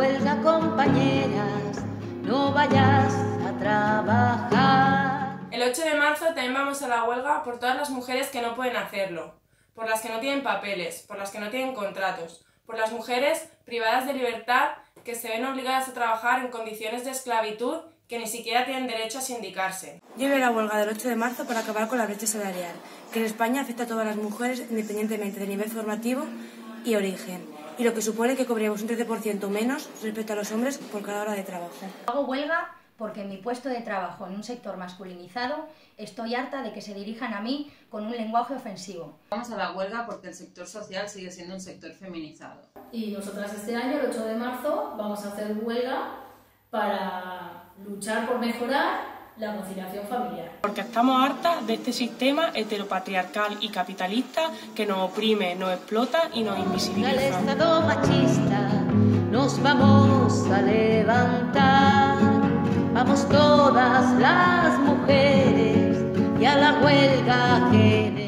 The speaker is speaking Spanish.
huelga, compañeras, no vayas a trabajar. El 8 de marzo también vamos a la huelga por todas las mujeres que no pueden hacerlo, por las que no tienen papeles, por las que no tienen contratos, por las mujeres privadas de libertad que se ven obligadas a trabajar en condiciones de esclavitud que ni siquiera tienen derecho a sindicarse. Yo voy a la huelga del 8 de marzo para acabar con la brecha salarial, que en España afecta a todas las mujeres independientemente de nivel formativo y origen, y lo que supone que cobremos un 13% menos respecto a los hombres por cada hora de trabajo. Hago huelga porque en mi puesto de trabajo en un sector masculinizado estoy harta de que se dirijan a mí con un lenguaje ofensivo. Vamos a la huelga porque el sector social sigue siendo un sector feminizado. Y nosotras este año, el 8 de marzo, vamos a hacer huelga para luchar por mejorar la conciliación familiar. Porque estamos hartas de este sistema heteropatriarcal y capitalista que nos oprime, nos explota y nos invisibiliza. Del Estado machista nos vamos a levantar, vamos todas las mujeres y a la huelga general.